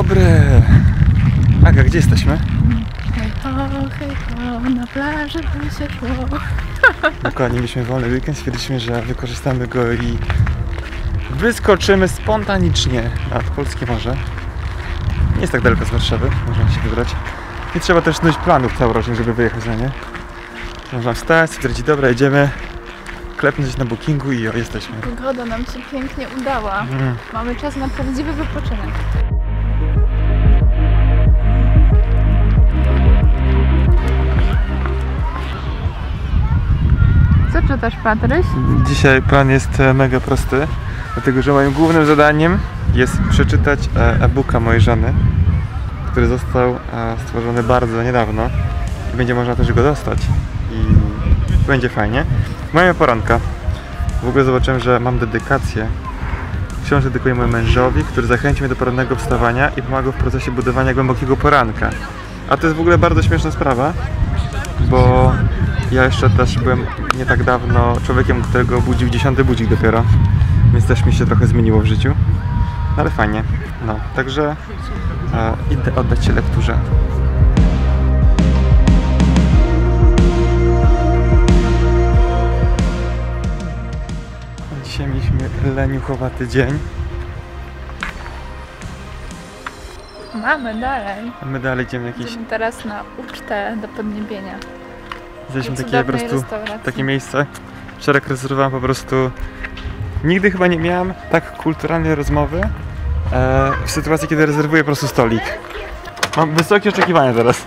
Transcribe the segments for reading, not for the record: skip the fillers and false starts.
dobry! Aga, gdzie jesteśmy? Hej ho, na plaży by się szło. Dokładnie, mieliśmy wolny weekend, stwierdziliśmy, że wykorzystamy go i wyskoczymy spontanicznie nad Polskie Morze. Nie jest tak daleko z Warszawy, można się wybrać. Nie trzeba też snuć planów całorocznych, żeby wyjechać na nie. Można wstać, stwierdzić, dobra, jedziemy, klepnąć na bookingu i jesteśmy. Pogoda nam się pięknie udała. Mamy czas na prawdziwy wypoczynek. Co czytasz, Patryś? Dzisiaj plan jest mega prosty, dlatego że moim głównym zadaniem jest przeczytać e-booka mojej żony, który został stworzony bardzo niedawno i będzie można też go dostać i będzie fajnie. Moja poranka. W ogóle zobaczyłem, że mam dedykację. Książkę dedykuję mojemu mężowi, który zachęcił mnie do porannego wstawania i pomagał w procesie budowania głębokiego poranka. A to jest w ogóle bardzo śmieszna sprawa, bo ja jeszcze też byłem nie tak dawno człowiekiem, którego budził 10. budzik dopiero, więc też mi się trochę zmieniło w życiu. No ale fajnie. No, także idę oddać się lekturze. Dzisiaj mieliśmy leniuchowaty dzień. Mamy dalej. A my dalej idziemy jakieś... Idziemy teraz na ucztę do podniebienia. Znaleźliśmy takie po prostu takie miejsce. Wczoraj rezerwowałem po prostu. Nigdy chyba nie miałem tak kulturalnej rozmowy w sytuacji, kiedy rezerwuję po prostu stolik. Mam wysokie oczekiwania teraz.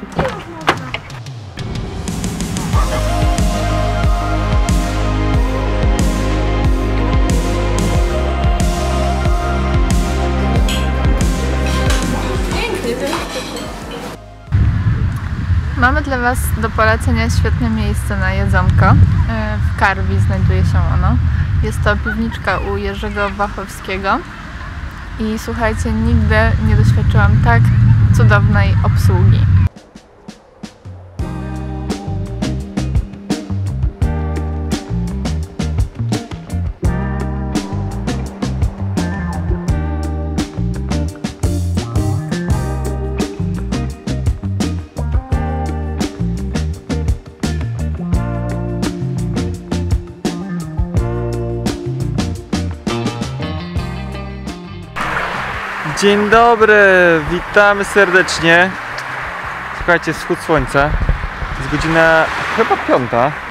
Mamy dla Was do polecenia świetne miejsce na jedzonko. W Karwi znajduje się ono. Jest to piwniczka u Jerzego Wachowskiego. I słuchajcie, nigdy nie doświadczyłam tak cudownej obsługi. Dzień dobry, witamy serdecznie. Słuchajcie, wschód słońca. Jest godzina chyba 5.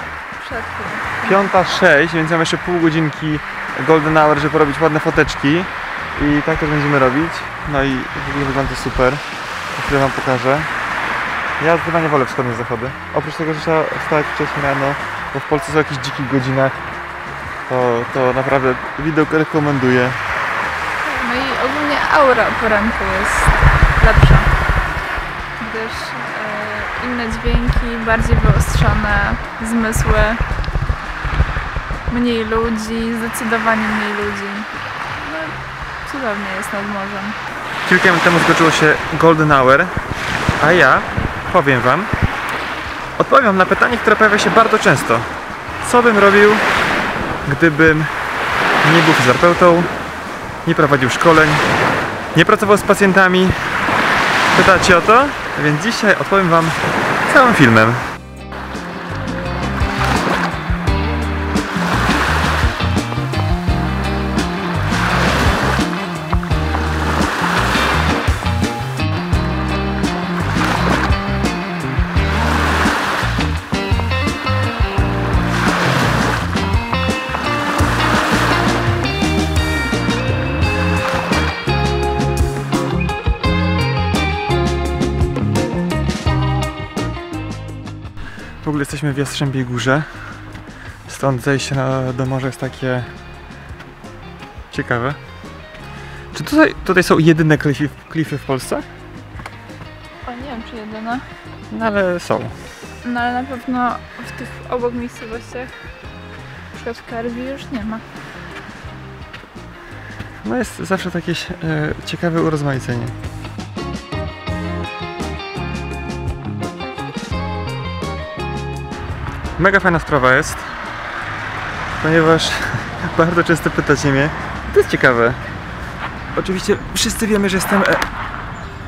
5:06, więc mam jeszcze pół godzinki golden hour, żeby porobić ładne foteczki. I tak też będziemy robić. No i w ogóle wygląda to super. Chwilę wam pokażę. Ja zdecydowanie wolę wschodnie zachody. Oprócz tego, że trzeba wstać wcześniej rano, bo w Polsce są w jakichś dzikich godzinach, to naprawdę widok rekomenduję. No i ogólnie aura poranku jest lepsza, gdyż inne dźwięki, bardziej wyostrzone zmysły, mniej ludzi, zdecydowanie mniej ludzi. No, cudownie jest nad morzem. Kilka minut temu skończyło się golden hour, a ja powiem wam, odpowiem na pytanie, które pojawia się bardzo często. Co bym robił, gdybym nie był fizjoterapeutą, nie prowadził szkoleń, nie pracował z pacjentami? Pytacie o to? Więc dzisiaj odpowiem wam całym filmem. W ogóle jesteśmy w Jastrzębiej Górze. Stąd zejście do morza jest takie ciekawe. Czy tutaj są jedyne klify w Polsce? O, nie wiem czy jedyna. No ale są. No ale na pewno w tych obok miejscowościach, na przykład w Karwi, już nie ma. No jest zawsze takie ciekawe urozmaicenie. Mega fajna sprawa jest, ponieważ bardzo często pytacie mnie, to jest ciekawe. Oczywiście wszyscy wiemy, że jestem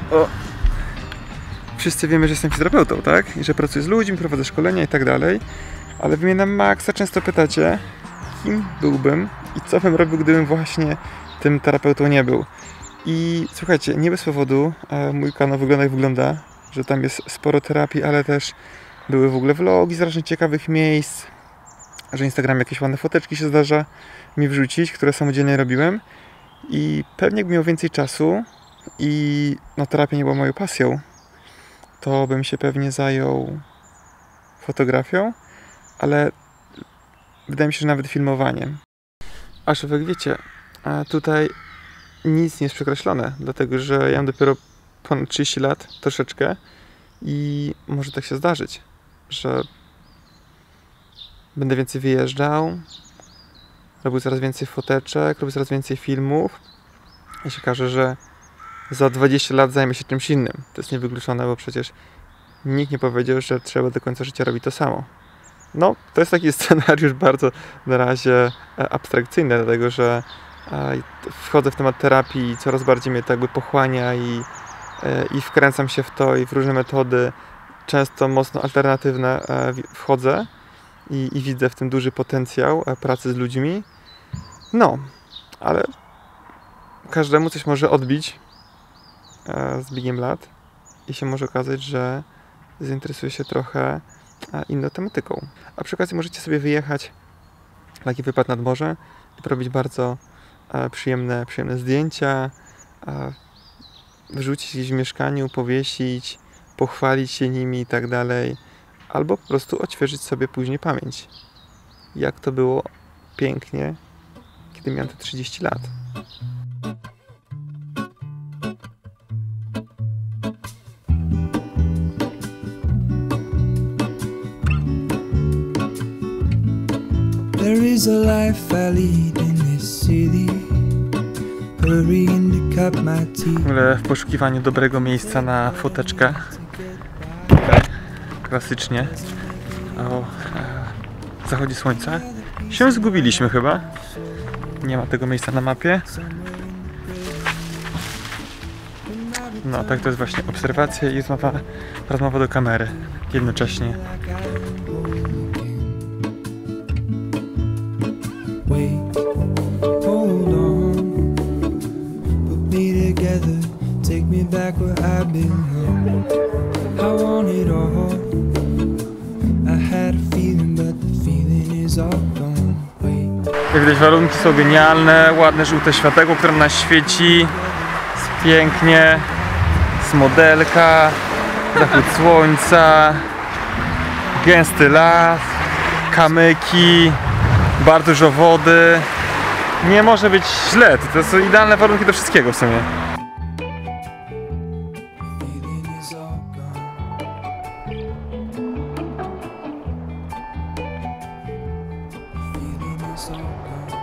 O. Wszyscy wiemy, że jestem fizjoterapeutą, tak? I że pracuję z ludźmi, prowadzę szkolenia i tak dalej. Ale wy mnie na maksa często pytacie, kim byłbym i co bym robił, gdybym właśnie tym terapeutą nie był. I słuchajcie, nie bez powodu mój kanał wygląda jak wygląda, że tam jest sporo terapii, ale też były w ogóle vlogi z różnych ciekawych miejsc, że Instagram jakieś ładne foteczki się zdarza mi wrzucić, które samodzielnie robiłem. I pewnie jakbym miał więcej czasu i no, terapia nie była moją pasją, to bym się pewnie zajął fotografią, ale wydaje mi się, że nawet filmowaniem. Aż jak wiecie, tutaj nic nie jest przekreślone, dlatego że ja mam dopiero ponad 30 lat, troszeczkę, i może tak się zdarzyć, że będę więcej wyjeżdżał, robił coraz więcej foteczek, robił coraz więcej filmów i się okaże, że za 20 lat zajmę się czymś innym. To jest niewykluczone, bo przecież nikt nie powiedział, że trzeba do końca życia robić to samo. No, to jest taki scenariusz bardzo na razie abstrakcyjny, dlatego że wchodzę w temat terapii i coraz bardziej mnie to jakby pochłania i wkręcam się w to i w różne metody, często mocno alternatywne wchodzę i widzę w tym duży potencjał pracy z ludźmi. No, ale każdemu coś może odbić z biegiem lat i się może okazać, że zainteresuje się trochę inną tematyką. A przy okazji możecie sobie wyjechać w taki wypad nad morze i porobić bardzo przyjemne zdjęcia, wrzucić gdzieś w mieszkaniu, powiesić, pochwalić się nimi i tak dalej, albo po prostu odświeżyć sobie później pamięć. Jak to było pięknie, kiedy miałem te 30 lat. There is a life I lead in this city, hurrying to cut my teeth. W poszukiwaniu dobrego miejsca na foteczkę. Tutaj, klasycznie, o zachodzie słońca. Się zgubiliśmy chyba. Nie ma tego miejsca na mapie. No, tak to jest właśnie obserwacja i rozmowa do kamery jednocześnie. Wait, hold on, put me together, take me back where I belong. I want it all. I had a feeling, but the feeling is all gone. Wait. Jak widać, warunki są genialne, ładne żółte światełko, które nas świeci. Jest pięknie, jest modelka, zachód słońca, gęsty las, kamyki, bardzo dużo wody. Nie może być źle, to są idealne warunki do wszystkiego w sumie. Feeling is all gone. Feeling is all gone.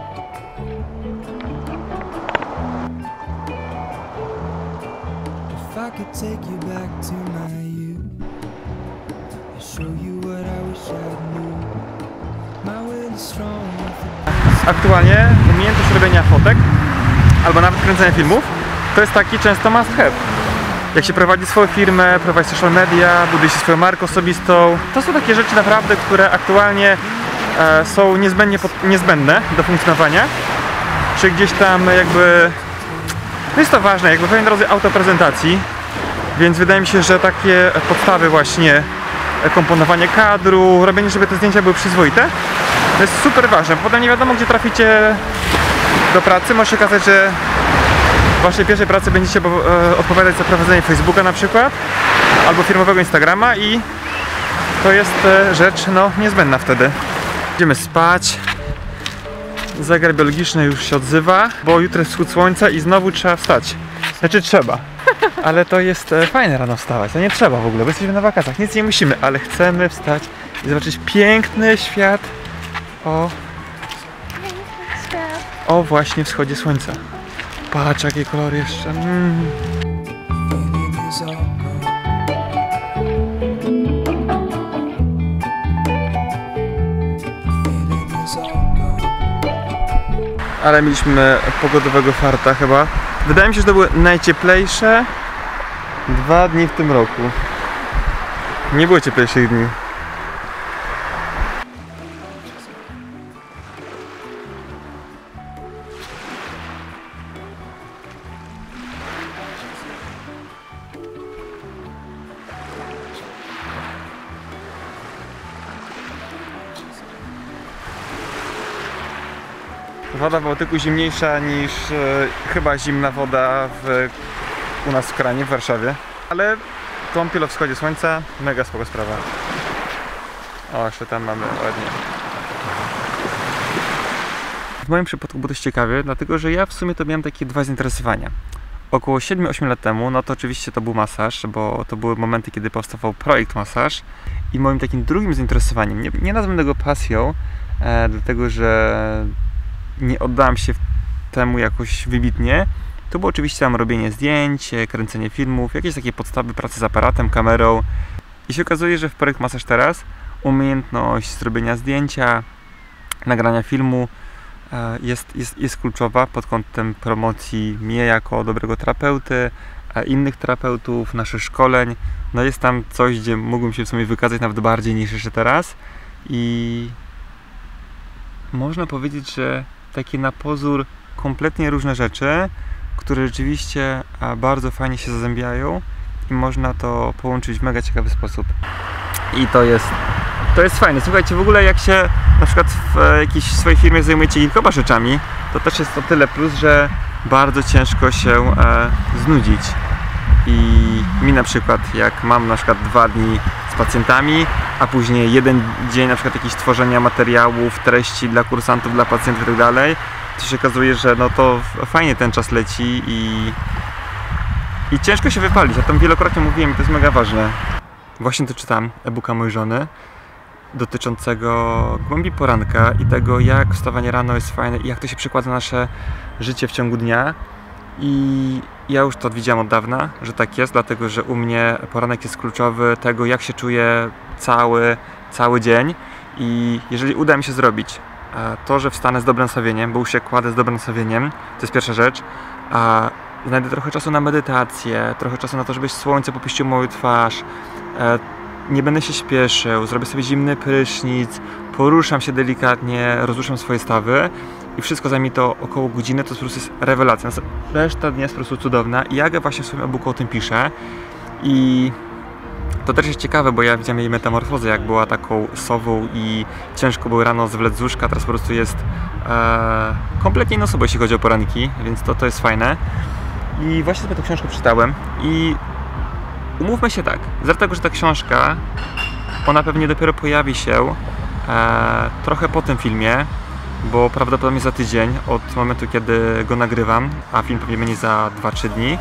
If I could take you back to my youth and show you what I wish I knew. My will is strong. Aktualnie umiejętność robienia fotek albo nawet kręcenia filmów to jest taki często must have. Jak się prowadzi swoją firmę, prowadzi social media, buduje się swoją markę osobistą, to są takie rzeczy naprawdę, które aktualnie są niezbędne do funkcjonowania. Czy gdzieś tam jakby... No jest to ważne, jakby pewien rodzaj autoprezentacji, więc wydaje mi się, że takie podstawy właśnie komponowanie kadru, robienie, żeby te zdjęcia były przyzwoite, to jest super ważne. Potem nie wiadomo, gdzie traficie do pracy. Może się okazać, że w waszej pierwszej pracy będziecie odpowiadać za prowadzenie Facebooka na przykład, albo firmowego Instagrama i to jest rzecz no, niezbędna wtedy. Idziemy spać. Zegar biologiczny już się odzywa, bo jutro jest wschód słońca i znowu trzeba wstać. Znaczy trzeba. Ale to jest fajne rano wstawać, to nie trzeba w ogóle, bo jesteśmy na wakacjach, nic nie musimy, ale chcemy wstać i zobaczyć piękny świat o właśnie wschodzie słońca. Patrz, jakie kolory jeszcze. Feeling is all gone. Feeling is all gone. Ale mieliśmy pogodowego farta chyba. Wydaje mi się, że to były najcieplejsze 2 dni w tym roku. Nie było cieplejszych dni. Woda w Bałtyku zimniejsza niż chyba zimna woda u nas w kranie w Warszawie. Ale kąpiel o wschodzie słońca, mega spoko sprawa. O, jeszcze tam mamy ładnie. W moim przypadku było dość ciekawie, dlatego że ja w sumie to miałem takie 2 zainteresowania. Około 7-8 lat temu, no to oczywiście to był masaż, bo to były momenty, kiedy powstawał projekt masaż. I moim takim drugim zainteresowaniem, nie nazwę tego pasją, dlatego że nie oddałem się temu jakoś wybitnie. To było oczywiście tam robienie zdjęć, kręcenie filmów, jakieś takie podstawy pracy z aparatem, kamerą. I się okazuje, że w projekt masaż teraz umiejętność zrobienia zdjęcia, nagrania filmu jest kluczowa pod kątem promocji mnie jako dobrego terapeuty, innych terapeutów, naszych szkoleń. No jest tam coś, gdzie mógłbym się w sumie wykazać nawet bardziej niż jeszcze teraz. I można powiedzieć, że takie na pozór kompletnie różne rzeczy, które rzeczywiście bardzo fajnie się zazębiają i można to połączyć w mega ciekawy sposób. I to jest fajne. Słuchajcie, w ogóle jak się na przykład w jakiejś swojej firmie zajmujecie kilkoma rzeczami, to też jest to tyle plus, że bardzo ciężko się znudzić. I mi na przykład, jak mam na przykład 2 dni z pacjentami, a później 1 dzień na przykład jakieś tworzenia materiałów, treści dla kursantów, dla pacjentów i tak dalej, to się okazuje, że no to fajnie ten czas leci i ciężko się wypalić. Ja tam wielokrotnie mówiłem i to jest mega ważne. Właśnie to czytam e-booka mojej żony dotyczącego głębi poranka i tego, jak wstawanie rano jest fajne i jak to się przekłada na nasze życie w ciągu dnia. I ja już to widziałem od dawna, że tak jest, dlatego że u mnie poranek jest kluczowy tego, jak się czuję cały dzień. I jeżeli uda mi się zrobić to, że wstanę z dobrym nastawieniem, bo już się kładę z dobrym nastawieniem, to jest pierwsza rzecz, a znajdę trochę czasu na medytację, trochę czasu na to, żeby słońce popuściło moją twarz, nie będę się śpieszył, zrobię sobie zimny prysznic, poruszam się delikatnie, rozruszam swoje stawy i wszystko zajmie to około godziny, to po prostu jest rewelacja. Reszta dnia jest po prostu cudowna i ja właśnie w swoim e-booku o tym piszę i to też jest ciekawe, bo ja widziałem jej metamorfozę, jak była taką sową i ciężko było rano zwlec z łóżka, teraz po prostu jest kompletnie inną osobą, jeśli chodzi o poranki, więc to jest fajne. I właśnie sobie tę książkę przeczytałem i umówmy się tak, z tego, że ta książka, ona pewnie dopiero pojawi się trochę po tym filmie, bo prawdopodobnie za tydzień od momentu, kiedy go nagrywam, a film pewnie będzie za 2-3 dni,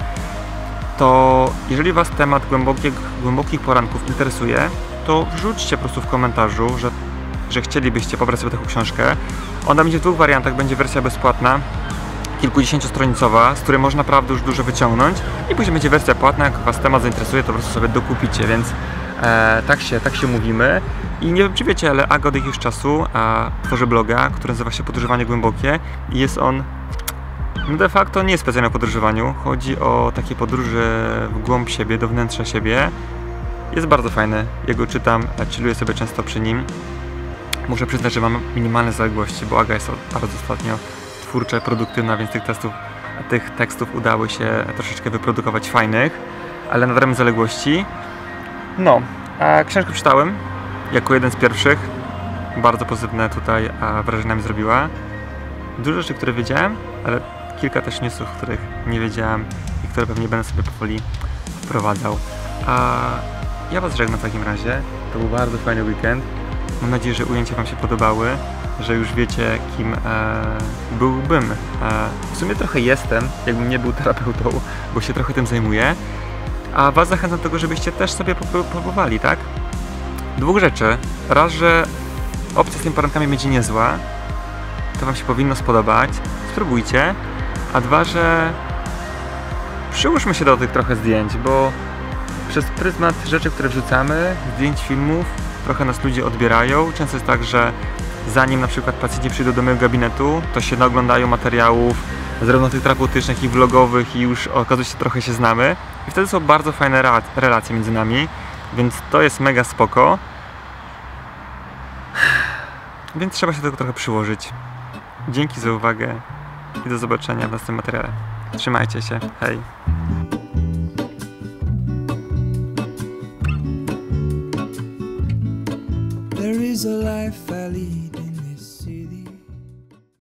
to jeżeli Was temat głębokich poranków interesuje, to wrzućcie po prostu w komentarzu, że chcielibyście pobrać sobie taką książkę. Ona będzie w 2 wariantach, będzie wersja bezpłatna, kilkudziesięciostronicowa, z której można naprawdę już dużo wyciągnąć i później będzie wersja płatna, jak Was temat zainteresuje, to po prostu sobie dokupicie, więc tak się mówimy. I nie wiem, czy wiecie, ale Aga od jakiegoś czasu tworzy bloga, który nazywa się Podróżowanie Głębokie i jest on de facto nie jest specjalnie o podróżowaniu, chodzi o takie podróże w głąb siebie, do wnętrza siebie. Jest bardzo fajny, ja go czytam, chilluję sobie często przy nim. Muszę przyznać, że mam minimalne zaległości, bo Aga jest bardzo ostatnio twórcza i produktywna, więc tych tekstów udało się troszeczkę wyprodukować fajnych, ale nadrabiam zaległości. No, a książkę czytałem jako jeden z pierwszych. Bardzo pozytywne tutaj wrażenia mi zrobiła. Dużo rzeczy, które wiedziałem, ale kilka też newsów, których nie wiedziałem i które pewnie będę sobie powoli wprowadzał. A ja Was żegnam w takim razie. To był bardzo fajny weekend. Mam nadzieję, że ujęcia Wam się podobały, że już wiecie, kim byłbym. W sumie trochę jestem, jakbym nie był terapeutą, bo się trochę tym zajmuję. A Was zachęcam do tego, żebyście też sobie próbowali, tak? 2 rzeczy. Raz, że opcja z tymi porankami będzie niezła. To Wam się powinno spodobać. Spróbujcie. A 2, że przyłóżmy się do tych trochę zdjęć, bo przez pryzmat rzeczy, które wrzucamy, zdjęć, filmów, trochę nas ludzie odbierają. Często jest tak, że zanim na przykład pacjenci przyjdą do mojego gabinetu, to się naoglądają materiałów zarówno tych terapeutycznych i vlogowych i już okazuje się, trochę się znamy i wtedy są bardzo fajne relacje między nami, więc to jest mega spoko. Więc trzeba się do tego trochę przyłożyć. Dzięki za uwagę i do zobaczenia w następnym materiale. Trzymajcie się, hej! There is a life I lead